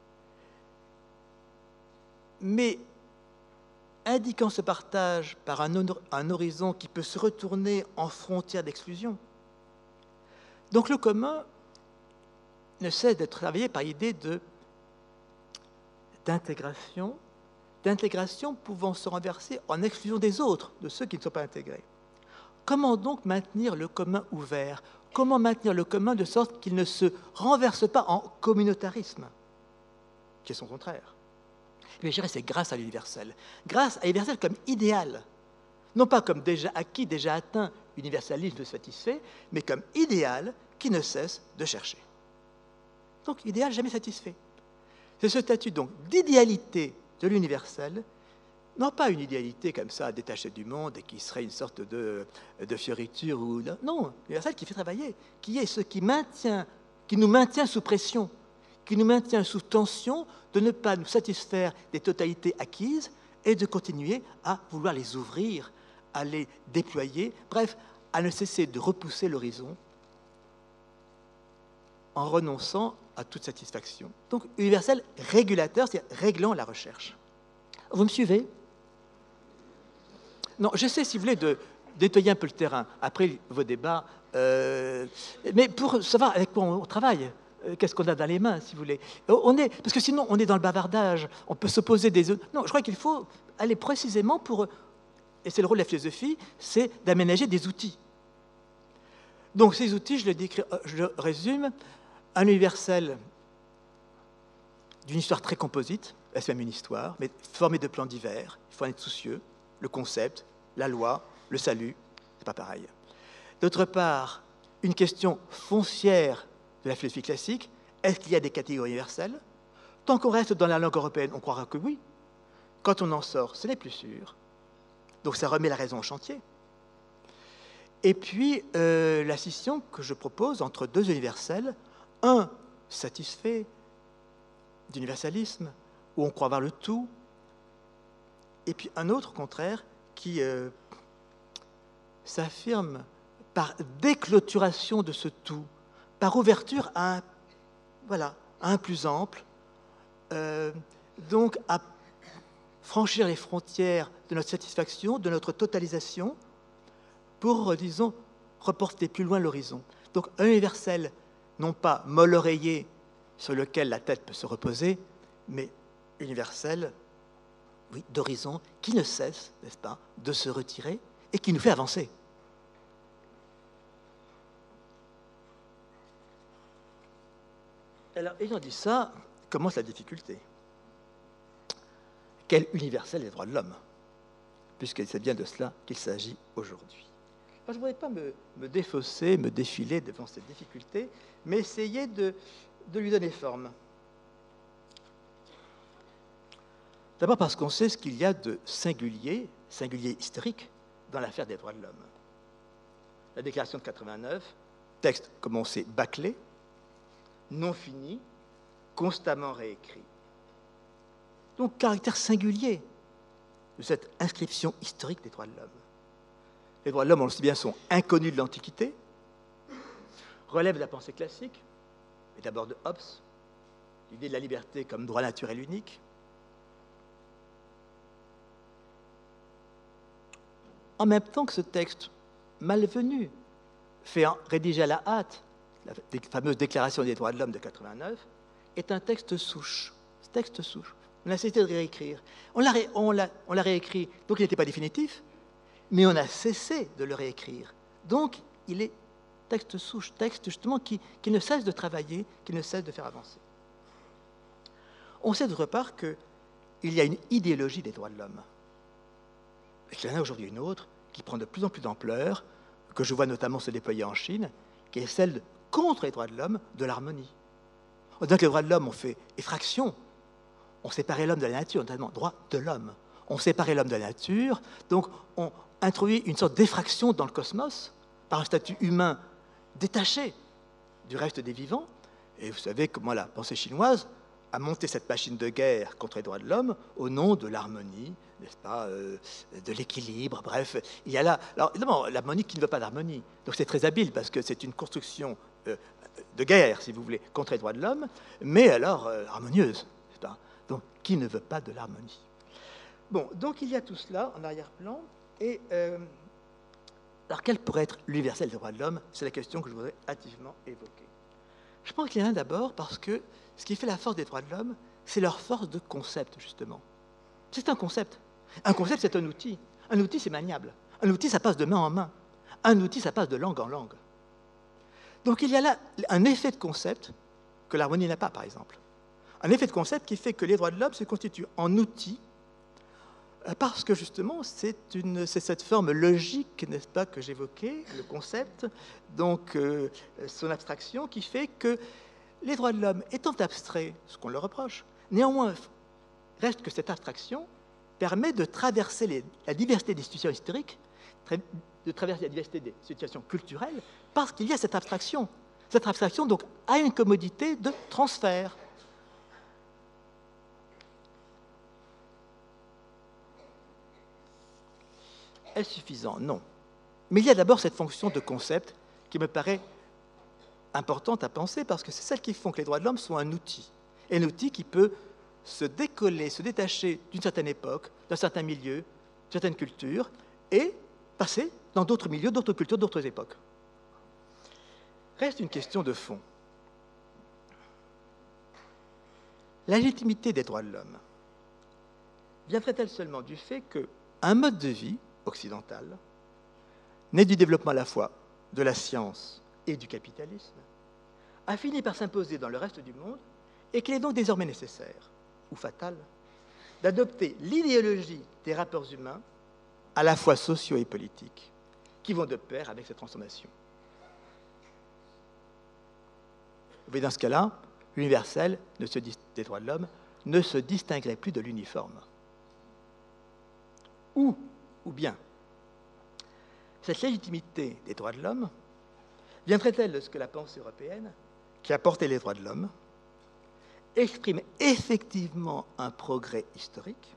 mais indiquant ce partage par un, un horizon qui peut se retourner en frontière d'exclusion. Donc le commun ne cesse d'être travaillé par l'idée de, d'intégration, d'intégration pouvant se renverser en exclusion des autres, de ceux qui ne sont pas intégrés. Comment donc maintenir le commun ouvert? Comment maintenir le commun de sorte qu'il ne se renverse pas en communautarisme, qui est son contraire? Mais je dirais c'est grâce à l'universel. Grâce à l'universel comme idéal. Non pas comme déjà acquis, déjà atteint, universalisme satisfait, mais comme idéal qui ne cesse de chercher. Donc, idéal jamais satisfait. C'est ce statut donc d'idéalité de l'universel, non pas une idéalité comme ça, détachée du monde et qui serait une sorte de, de fioriture, ou non, l'universel qui fait travailler, qui est ce qui maintient, qui nous maintient sous pression, qui nous maintient sous tension de ne pas nous satisfaire des totalités acquises et de continuer à vouloir les ouvrir, à les déployer, bref, à ne cesser de repousser l'horizon en renonçant à toute satisfaction. Donc, universel régulateur, c'est-à-dire réglant la recherche. Vous me suivez? Non, j'essaie, si vous voulez, de d'étayer un peu le terrain après vos débats, euh, mais pour savoir avec quoi on travaille. Qu'est-ce qu'on a dans les mains, si vous voulez. On est, parce que sinon, on est dans le bavardage, on peut s'opposer des... Non, je crois qu'il faut aller précisément pour... Et c'est le rôle de la philosophie, c'est d'aménager des outils. Donc ces outils, je le, décris, je le résume, un universel d'une histoire très composite, est-ce même une histoire, mais formée de plans divers, il faut en être soucieux, le concept, la loi, le salut, c'est pas pareil. D'autre part, une question foncière de la philosophie classique, est-ce qu'il y a des catégories universelles? Tant qu'on reste dans la langue européenne, on croira que oui. Quand on en sort, ce n'est plus sûr. Donc ça remet la raison en chantier. Et puis, euh, la scission que je propose entre deux universels, un satisfait d'universalisme, où on croit avoir le tout, et puis un autre, au contraire, qui euh, s'affirme par déclôturation de ce tout, par ouverture à un, voilà, à un plus ample, euh, donc à franchir les frontières de notre satisfaction, de notre totalisation, pour, disons, reporter plus loin l'horizon. Donc un universel, non pas molle oreiller sur lequel la tête peut se reposer, mais universel, oui, d'horizon, qui ne cesse, n'est-ce pas, de se retirer et qui nous fait avancer. Alors, ayant dit ça, commence la difficulté. Quel universel des droits de l'homme? Puisque c'est bien de cela qu'il s'agit aujourd'hui. Alors, je ne voudrais pas me, me défausser, me défiler devant cette difficulté, mais essayer de, de lui donner forme. D'abord parce qu'on sait ce qu'il y a de singulier, singulier historique, dans l'affaire des droits de l'homme. La déclaration de quatre-vingt-neuf, texte, comme on sait, bâclé, non fini, constamment réécrit. Donc, caractère singulier de cette inscription historique des droits de l'homme. Les droits de l'homme, on le sait bien, sont inconnus de l'Antiquité, relèvent de la pensée classique, et d'abord de Hobbes, l'idée de la liberté comme droit naturel unique. En même temps que ce texte malvenu, fait en, rédigé à la hâte, la fameuse Déclaration des droits de l'homme de quatre-vingt-neuf, est un texte souche. Ce texte souche. On a cessé de réécrire. On l'a, on l'a, on l'a réécrit, donc il n'était pas définitif, mais on a cessé de le réécrire. Donc il est texte souche, texte justement qui, qui ne cesse de travailler, qui ne cesse de faire avancer. On sait d'autre part qu'il y a une idéologie des droits de l'homme. Il y en a aujourd'hui une autre qui prend de plus en plus d'ampleur, que je vois notamment se déployer en Chine, qui est celle contre les droits de l'homme de l'harmonie. On dit que les droits de l'homme ont fait effraction, on séparait l'homme de la nature, notamment droit de l'homme. On séparait l'homme de la nature, donc on introduit une sorte d'effraction dans le cosmos par un statut humain détaché du reste des vivants. Et vous savez comment la pensée chinoise a monté cette machine de guerre contre les droits de l'homme au nom de l'harmonie, n'est-ce pas, euh, de l'équilibre, bref. Il y a là, alors évidemment, l'harmonie qui ne veut pas d'harmonie. Donc c'est très habile parce que c'est une construction euh, de guerre, si vous voulez, contre les droits de l'homme, mais alors euh, harmonieuse, n'est-ce pas. Donc qui ne veut pas de l'harmonie? Bon, donc il y a tout cela en arrière-plan. Et euh, alors quel pourrait être l'universel des droits de l'homme? C'est la question que je voudrais hâtivement évoquer. Je pense qu'il y en a d'abord parce que ce qui fait la force des droits de l'homme, c'est leur force de concept, justement. C'est un concept. Un concept, c'est un outil. Un outil, c'est maniable. Un outil, ça passe de main en main. Un outil, ça passe de langue en langue. Donc il y a là un effet de concept que l'harmonie n'a pas, par exemple. Un effet de concept qui fait que les droits de l'homme se constituent en outils parce que, justement, c'est, une, c'est cette forme logique, n'est-ce pas, que j'évoquais, le concept, donc euh, son abstraction, qui fait que les droits de l'homme étant abstraits, ce qu'on leur reproche, néanmoins, reste que cette abstraction permet de traverser les, la diversité des situations historiques, de traverser la diversité des situations culturelles, parce qu'il y a cette abstraction. Cette abstraction, donc, a une commodité de transfert. Est-ce suffisant? Non. Mais il y a d'abord cette fonction de concept qui me paraît importante à penser parce que c'est celle qui fait que les droits de l'homme sont un outil. Un outil qui peut se décoller, se détacher d'une certaine époque, d'un certain milieu, d'une certaine culture et passer dans d'autres milieux, d'autres cultures, d'autres époques. Reste une question de fond. La légitimité des droits de l'homme viendrait-elle seulement du fait qu'un mode de vie occidental né du développement à la fois de la science et du capitalisme, a fini par s'imposer dans le reste du monde et qu'il est donc désormais nécessaire, ou fatal, d'adopter l'idéologie des rapports humains, à la fois sociaux et politiques, qui vont de pair avec cette transformation. Mais dans ce cas-là, l'universel ne se dis- des droits de l'homme ne se distinguerait plus de l'uniforme. Ou, ou bien, cette légitimité des droits de l'homme viendrait-elle de ce que la pensée européenne, qui a porté les droits de l'homme, exprime effectivement un progrès historique,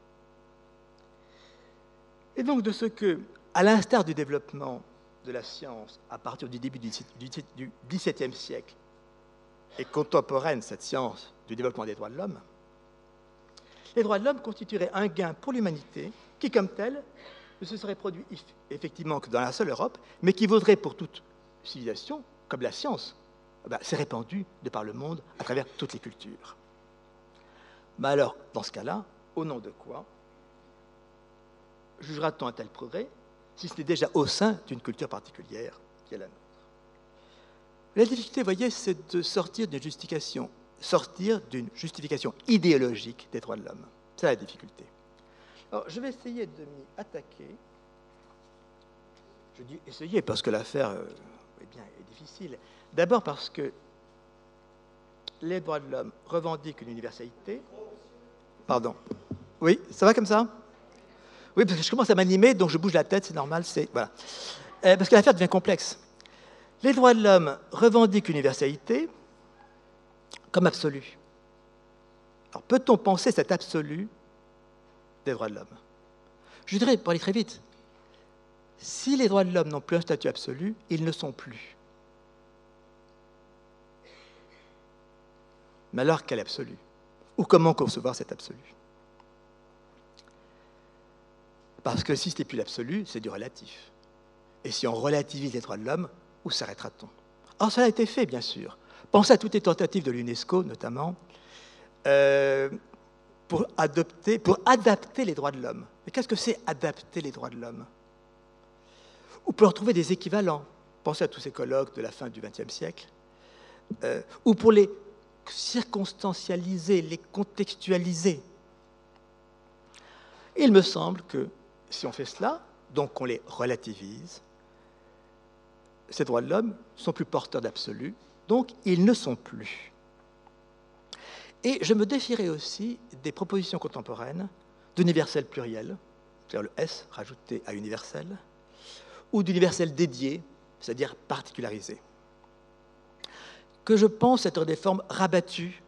et donc de ce que, à l'instar du développement de la science à partir du début du dix-septième siècle, et contemporaine cette science du développement des droits de l'homme, les droits de l'homme constitueraient un gain pour l'humanité qui, comme tel, ne se serait produit effectivement que dans la seule Europe, mais qui vaudrait pour toute civilisation, comme la science. Ben, c'est répandu de par le monde à travers toutes les cultures. Mais alors, dans ce cas-là, au nom de quoi jugera-t-on un tel progrès, si ce n'est déjà au sein d'une culture particulière qui est la nôtre? La difficulté, vous voyez, c'est de sortir d'une justification, sortir d'une justification idéologique des droits de l'homme. C'est la difficulté. Alors, je vais essayer de m'y attaquer. Je dis essayer parce que l'affaire euh, eh bien, est difficile. D'abord parce que les droits de l'homme revendiquent une universalité. Pardon. Oui, ça va comme ça? Oui, parce que je commence à m'animer, donc je bouge la tête, c'est normal. C'est voilà. Euh, parce que l'affaire devient complexe. Les droits de l'homme revendiquent une universalité comme absolue. Alors, peut-on penser cet absolu des droits de l'homme? Je dirais, pour aller très vite, si les droits de l'homme n'ont plus un statut absolu, ils ne sont plus. Mais alors, quel absolu? Ou comment concevoir cet absolu? Parce que si ce n'est plus l'absolu, c'est du relatif. Et si on relativise les droits de l'homme, où s'arrêtera-t-on? Alors, cela a été fait, bien sûr. Pensez à toutes les tentatives de l'UNESCO, notamment, euh, pour, adopter, pour adapter les droits de l'homme. Mais qu'est-ce que c'est adapter les droits de l'homme? Ou pour en trouver des équivalents. Pensez à tous ces colloques de la fin du vingtième siècle. Euh, ou pour les circonstancialiser, les contextualiser. Il me semble que si on fait cela, donc qu'on les relativise, ces droits de l'homme ne sont plus porteurs d'absolu, donc ils ne sont plus. Et je me défierais aussi des propositions contemporaines d'universel pluriel, c'est-à-dire le S rajouté à universel, ou d'universel dédié, c'est-à-dire particularisé, que je pense être des formes rabattues,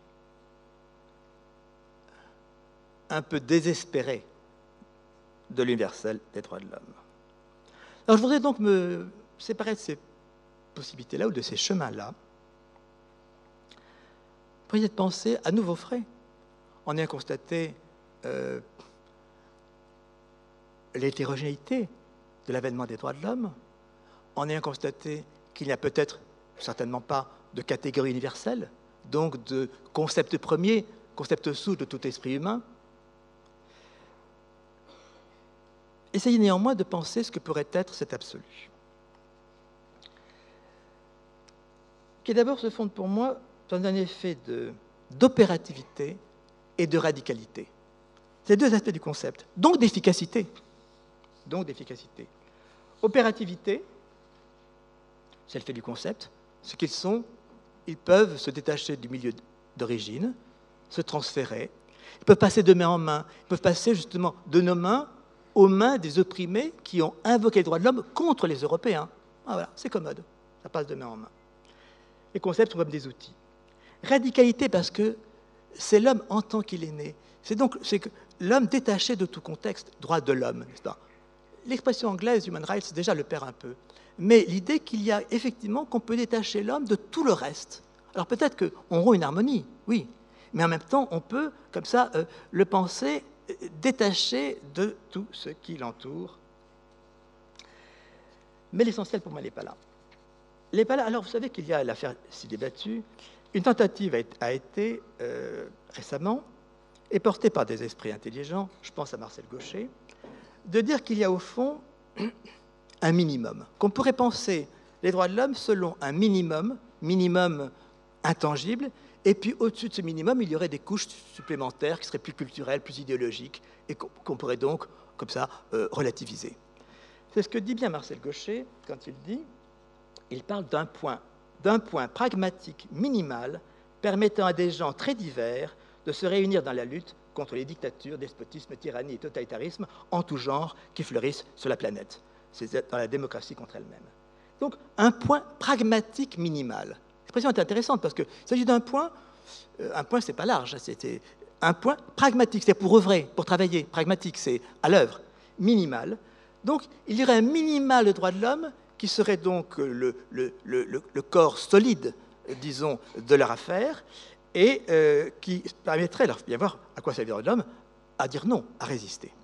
un peu désespérées de l'universel des droits de l'homme. Alors je voudrais donc me séparer de ces possibilités-là ou de ces chemins-là pour essayer de penser à nouveau frais. On a constaté euh, l'hétérogénéité de l'avènement des droits de l'homme. On a constaté qu'il n'y a peut-être certainement pas de catégorie universelle, donc de concept premier, concept sous de tout esprit humain. Essayez néanmoins de penser ce que pourrait être cet absolu, qui d'abord se fonde pour moi dans un effet d'opérativité et de radicalité. C'est deux aspects du concept, donc d'efficacité. Donc d'efficacité. Opérativité, c'est le fait du concept. Ce qu'ils sont, ils peuvent se détacher du milieu d'origine, se transférer. Ils peuvent passer de main en main. Ils peuvent passer justement de nos mains aux mains des opprimés qui ont invoqué les droits de l'homme contre les Européens. Ah, voilà, c'est commode, ça passe de main en main. Les concepts sont comme des outils. Radicalité parce que c'est l'homme en tant qu'il est né. C'est donc c'est que l'homme détaché de tout contexte, droit de l'homme, n'est-ce pas? L'expression anglaise, human rights, déjà le perd un peu. Mais l'idée qu'il y a effectivement qu'on peut détacher l'homme de tout le reste. Alors peut-être qu'on rompt une harmonie, oui, mais en même temps, on peut, comme ça, euh, le penser détaché de tout ce qui l'entoure. Mais l'essentiel pour moi n'est pas là. Il n'est pas là. Alors vous savez qu'il y a l'affaire si débattue. Une tentative a été euh, récemment, et portée par des esprits intelligents, je pense à Marcel Gauchet, de dire qu'il y a au fond un minimum, qu'on pourrait penser les droits de l'homme selon un minimum, minimum intangible, et puis au-dessus de ce minimum, il y aurait des couches supplémentaires qui seraient plus culturelles, plus idéologiques, et qu'on pourrait donc, comme ça, euh, relativiser. C'est ce que dit bien Marcel Gauchet quand il dit, il parle d'un point, d'un point pragmatique minimal permettant à des gens très divers de se réunir dans la lutte contre les dictatures, despotismes, tyrannies et totalitarismes en tout genre qui fleurissent sur la planète. C'est dans la démocratie contre elle-même. Donc, un point pragmatique minimal. L'expression est intéressante parce qu'il s'agit d'un point, euh, un point, c'est pas large, c'était un point pragmatique, c'est pour œuvrer, pour travailler. Pragmatique, c'est à l'œuvre, minimal. Donc, il y aurait un minimal de droits de l'homme qui serait donc le, le, le, le corps solide, disons, de leur affaire, et euh, qui permettrait, alors, bien voir à quoi ça veut dire de l'homme, à dire non, à résister.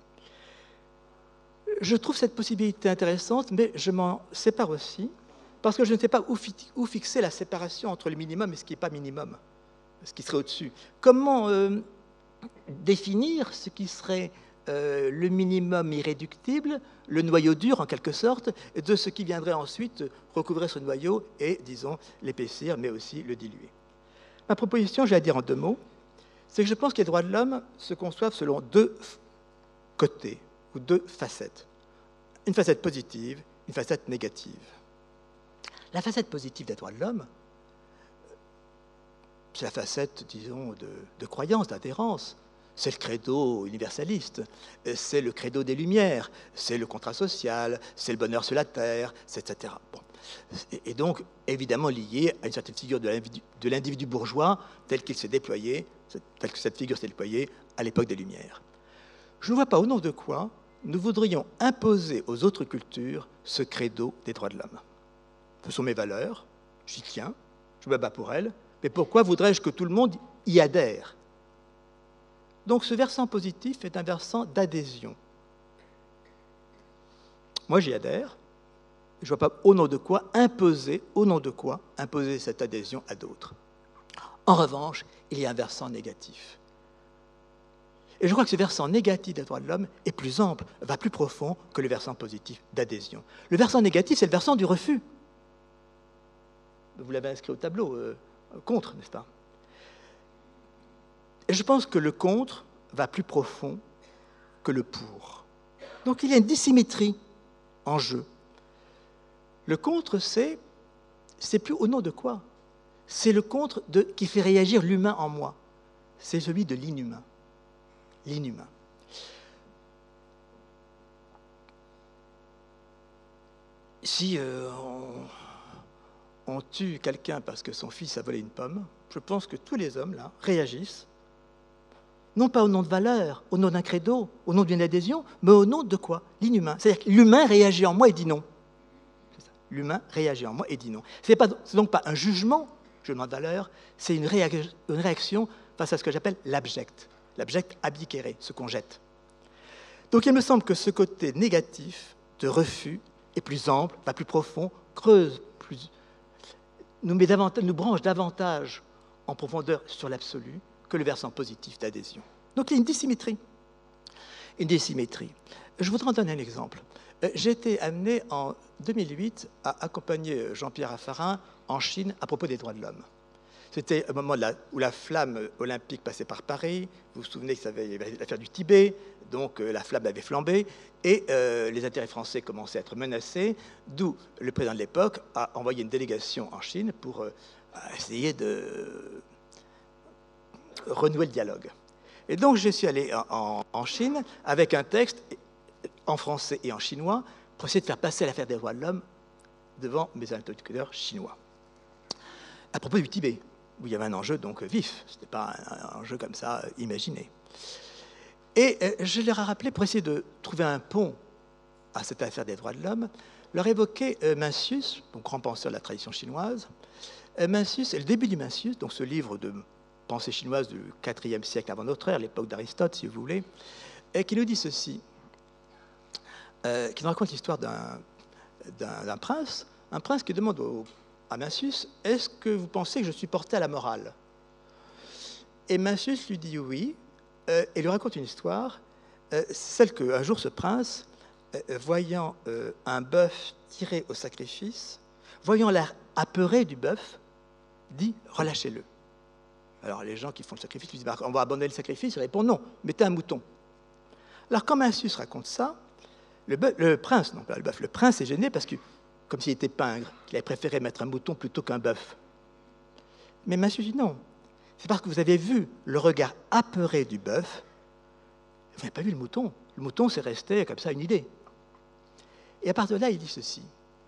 Je trouve cette possibilité intéressante, mais je m'en sépare aussi, parce que je ne sais pas où, fi où fixer la séparation entre le minimum et ce qui n'est pas minimum, ce qui serait au-dessus. Comment euh, définir ce qui serait euh, le minimum irréductible, le noyau dur en quelque sorte, de ce qui viendrait ensuite recouvrir ce noyau et, disons, l'épaissir, mais aussi le diluer. Ma proposition, je vais la dire en deux mots, c'est que je pense que les droits de l'homme se conçoivent selon deux côtés, ou deux facettes. Une facette positive, une facette négative. La facette positive des droits de l'homme, c'est la facette, disons, de, de croyance, d'adhérence. C'est le credo universaliste, c'est le credo des Lumières, c'est le contrat social, c'est le bonheur sur la terre, et cetera. Bon. Et donc, évidemment lié à une certaine figure de l'individu bourgeois tel qu'il s'est déployé, telle que cette figure s'est déployée à l'époque des Lumières. Je ne vois pas au nom de quoi nous voudrions imposer aux autres cultures ce credo des droits de l'homme. Ce sont mes valeurs, j'y tiens, je me bats pour elles, mais pourquoi voudrais-je que tout le monde y adhèrent. Donc ce versant positif est un versant d'adhésion. Moi, j'y adhère. Je ne vois pas au nom de quoi imposer, au nom de quoi imposer cette adhésion à d'autres. En revanche, il y a un versant négatif. Et je crois que ce versant négatif des droits de l'homme est plus ample, va plus profond que le versant positif d'adhésion. Le versant négatif, c'est le versant du refus. Vous l'avez inscrit au tableau, euh, contre, n'est-ce pas? Et je pense que le contre va plus profond que le pour. Donc il y a une dissymétrie en jeu. Le contre, c'est, c'est plus au nom de quoi? C'est le contre de, qui fait réagir l'humain en moi. C'est celui de l'inhumain. L'inhumain. Si euh, on, on tue quelqu'un parce que son fils a volé une pomme, je pense que tous les hommes, là, réagissent, non pas au nom de valeur, au nom d'un credo, au nom d'une adhésion, mais au nom de quoi? L'inhumain. C'est-à-dire que l'humain réagit en moi et dit non. L'humain réagit en moi et dit non. Ce n'est donc pas un jugement, jugement de valeur, c'est une, réa- une réaction face à ce que j'appelle l'abject. L'abject abdicere, ce qu'on jette. Donc il me semble que ce côté négatif de refus est plus ample, va plus profond, creuse, plus, nous, met davantage, nous branche davantage en profondeur sur l'absolu que le versant positif d'adhésion. Donc il y a une dissymétrie. Une dissymétrie. Je voudrais en donner un exemple. J'ai été amené en deux mille huit à accompagner Jean-Pierre Raffarin en Chine à propos des droits de l'homme. C'était au moment la, où la flamme olympique passait par Paris. Vous vous souvenez que ça avait l'affaire du Tibet, donc euh, la flamme avait flambé, et euh, les intérêts français commençaient à être menacés, d'où le président de l'époque a envoyé une délégation en Chine pour euh, essayer de renouer le dialogue. Et donc je suis allé en, en, en Chine avec un texte en français et en chinois pour essayer de faire passer l'affaire des droits de l'homme devant mes interlocuteurs chinois. À propos du Tibet, où il y avait un enjeu donc vif, ce n'était pas un, un enjeu comme ça imaginé. Et euh, je leur ai rappelé, pour essayer de trouver un pont à cette affaire des droits de l'homme, leur évoquer euh, Mencius, donc grand penseur de la tradition chinoise. Euh, Mencius, et le début du Mencius, donc ce livre de pensée chinoise du quatrième siècle avant notre ère, l'époque d'Aristote, si vous voulez, et qui nous dit ceci, euh, qui nous raconte l'histoire d'un, d'un, d'un prince, un prince qui demande au à Mencius, est-ce que vous pensez que je suis porté à la morale? Et Mencius lui dit oui, euh, et lui raconte une histoire, euh, celle qu'un jour ce prince, euh, voyant euh, un bœuf tiré au sacrifice, voyant l'air apeuré du bœuf, dit « relâchez-le ». Alors les gens qui font le sacrifice lui disent « on va abandonner le sacrifice », il répond « non, mettez un mouton ». Alors quand Mencius raconte ça, le, bœuf, le prince, non pas le bœuf, le prince est gêné parce que comme s'il était pingre, qu'il avait préféré mettre un mouton plutôt qu'un bœuf. Mais Mencius dit non. C'est parce que vous avez vu le regard apeuré du bœuf, vous n'avez pas vu le mouton. Le mouton, c'est resté comme ça une idée. Et à partir de là, il dit ceci.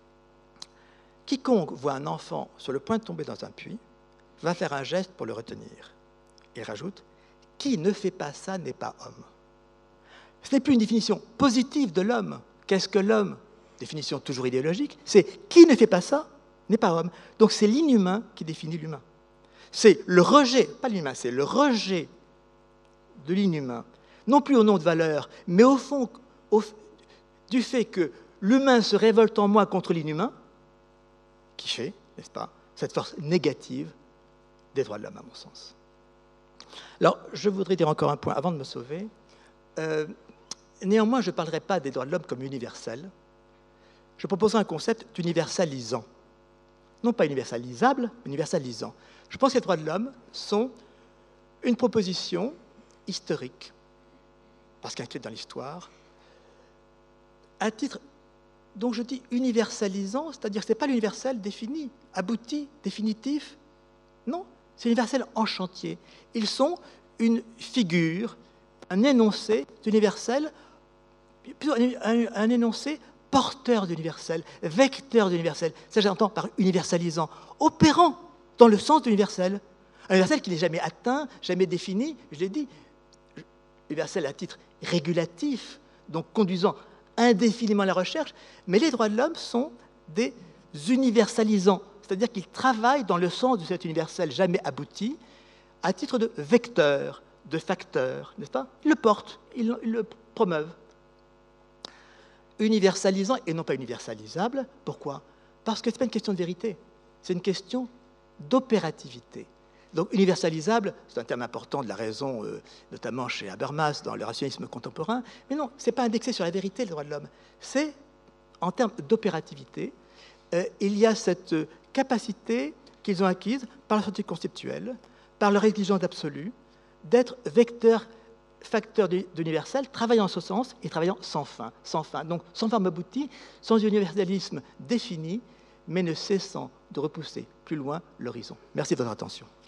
Quiconque voit un enfant sur le point de tomber dans un puits va faire un geste pour le retenir. Il rajoute, qui ne fait pas ça n'est pas homme. Ce n'est plus une définition positive de l'homme. Qu'est-ce que l'homme ? Définition toujours idéologique, c'est qui ne fait pas ça n'est pas homme. Donc c'est l'inhumain qui définit l'humain. C'est le rejet, pas l'humain, c'est le rejet de l'inhumain, non plus au nom de valeur, mais au fond au, du fait que l'humain se révolte en moi contre l'inhumain, qui fait, n'est-ce pas, cette force négative des droits de l'homme, à mon sens. Alors, je voudrais dire encore un point avant de me sauver. Euh, néanmoins, je ne parlerai pas des droits de l'homme comme universels. Je proposerai un concept d'universalisant. Non pas universalisable, universalisant. Je pense que les droits de l'homme sont une proposition historique, parce qu'inscrite dans l'histoire, à titre, donc je dis universalisant, c'est-à-dire que ce n'est pas l'universel défini, abouti, définitif. Non, c'est universel en chantier. Ils sont une figure, un énoncé d'universel, un, un énoncé porteur d'universel, vecteur d'universel. Ça, j'entends par universalisant, opérant dans le sens d'universel. Un universel qui n'est jamais atteint, jamais défini, je l'ai dit, universel à titre régulatif, donc conduisant indéfiniment la recherche, mais les droits de l'homme sont des universalisants, c'est-à-dire qu'ils travaillent dans le sens de cet universel jamais abouti, à titre de vecteur, de facteur, n'est-ce pas? Ils le portent, ils le, ils le promeuvent. Universalisant et non pas universalisable. Pourquoi? Parce que ce n'est pas une question de vérité, c'est une question d'opérativité. Donc universalisable, c'est un terme important de la raison, euh, notamment chez Habermas, dans le rationalisme contemporain, mais non, ce n'est pas indexé sur la vérité, le droit de l'homme. C'est en termes d'opérativité, euh, il y a cette capacité qu'ils ont acquise par la sortie conceptuelle, par leur exigence absolue, d'être vecteurs, facteurs d'universel, travaillant en ce sens et travaillant sans fin, sans fin. Donc sans forme aboutie, sans universalisme défini, mais ne cessant de repousser plus loin l'horizon. Merci de votre attention.